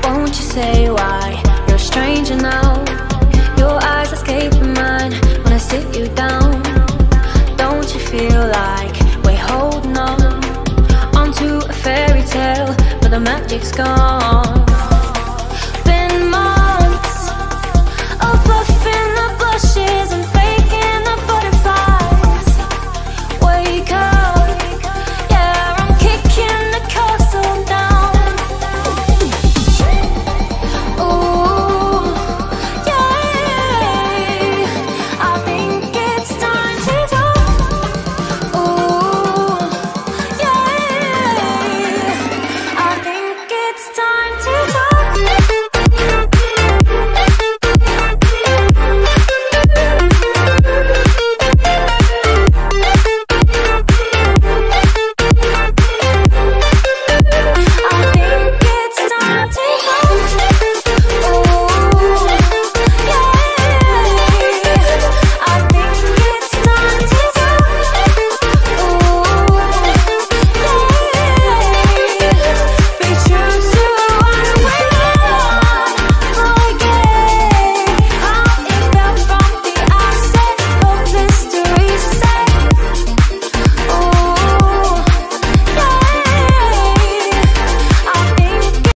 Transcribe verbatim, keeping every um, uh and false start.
Won't you say why you're a stranger now? Your eyes escape mine when I sit you down. Don't you feel like we're holding on onto a fairy tale, but the magic's gone?